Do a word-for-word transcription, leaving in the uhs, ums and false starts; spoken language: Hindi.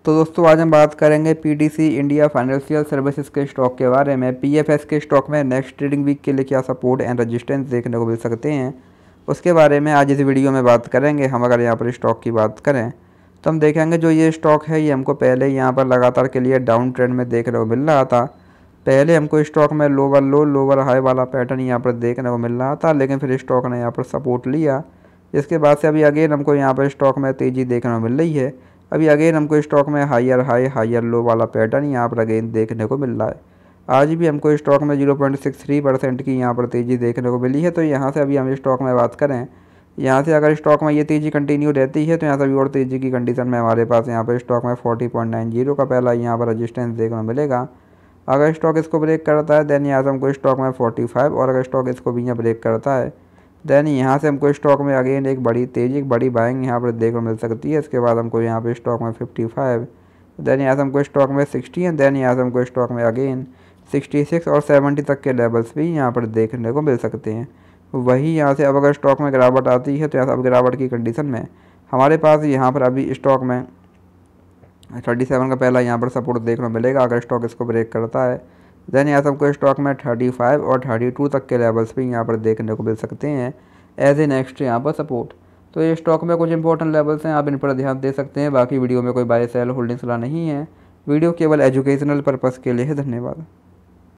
तो दोस्तों आज हम बात करेंगे पीटीसी इंडिया फाइनेंशियल सर्विसेज के स्टॉक के बारे में। पीएफएस के स्टॉक में नेक्स्ट ट्रेडिंग वीक के लिए क्या सपोर्ट एंड रेजिस्टेंस देखने को मिल सकते हैं, उसके बारे में आज इस वीडियो में बात करेंगे। हम अगर यहाँ पर स्टॉक की बात करें तो हम देखेंगे जो ये स्टॉक है ये हमको पहले यहाँ पर लगातार के लिए डाउन ट्रेंड में देखने को मिल रहा था। पहले हमको स्टॉक में लोअर लो लोअर हाई वाला पैटर्न यहाँ पर देखने को मिल रहा था, लेकिन फिर स्टॉक ने यहाँ पर सपोर्ट लिया। इसके बाद से अभी अगेन हमको यहाँ पर स्टॉक में तेज़ी देखने को मिल रही है। अभी अगेन हमको स्टॉक में हायर हाई हायर लो वाला पैटर्न यहाँ पर अगेन देखने को मिल रहा है। आज भी हमको स्टॉक में zero point six three percent की यहाँ पर तेज़ी देखने को मिली है। तो यहाँ से अभी हम स्टॉक में बात करें, यहाँ से अगर स्टॉक में ये तेज़ी कंटिन्यू रहती है तो यहाँ से अभी और तेज़ी की कंडीशन में हमारे पास यहाँ पर स्टॉक में फोर्टी पॉइंट नाइन जीरो का पहला यहाँ पर रजिस्टेंस देखने को मिलेगा। अगर स्टॉक इसको ब्रेक करता है देन यहाँ से हमको स्टॉक में फोर्टी फाइव, और अगर स्टॉक इसको भी यहाँ ब्रेक करता है देन यहाँ से हमको स्टॉक में अगेन एक बड़ी तेज़ी एक बड़ी बाइंग यहाँ पर देखने को मिल सकती है। इसके बाद हमको यहाँ पे स्टॉक में फिफ्टी फाइव, देन यहाँ से हमको स्टॉक में सिक्सटी एंड देन यहाँ से हमको स्टॉक में अगेन सिक्सटी सिक्स और सेवेंटी तक के लेवल्स भी यहाँ पर देखने को मिल सकते हैं। वही यहाँ से अब अगर स्टॉक में गिरावट आती है तो यहाँ से अब गिरावट की कंडीशन में हमारे पास यहाँ पर अभी स्टॉक में थर्टी सेवन का पहला यहाँ पर सपोर्ट देखने को मिलेगा। अगर स्टॉक इसको ब्रेक करता है देन यहाँ से हमको स्टॉक में थर्टी फाइव और थर्टी टू तक के लेवल्स भी यहाँ पर देखने को मिल सकते हैं एज ए नेक्स्ट यहाँ पर सपोर्ट। तो ये स्टॉक में कुछ इंपॉर्टेंट लेवल्स हैं, आप इन पर ध्यान दे सकते हैं। बाकी वीडियो में कोई बाय सेल होल्डिंग सलाह नहीं है, वीडियो केवल एजुकेशनल पर्पज़ के लिए है। धन्यवाद।